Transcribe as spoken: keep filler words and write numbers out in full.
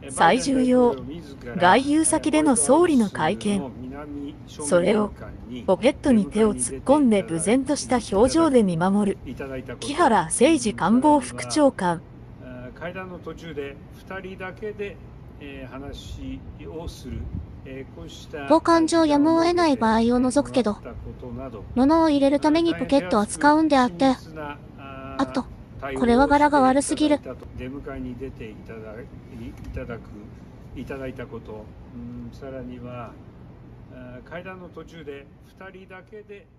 最重要、外遊先での総理の会見。それをポケットに手を突っ込んで無然とした表情で見守る木原誠二官房副長官。 会談の途中でふたりだけで話をする。 傍観上やむを得ない場合を除くけど、物を入れるためにポケットは使うんであって、あと、これは柄が悪すぎる。 出迎えに出ていただいただく、いただいたこと、うん、さらには会談の途中でふたりだけで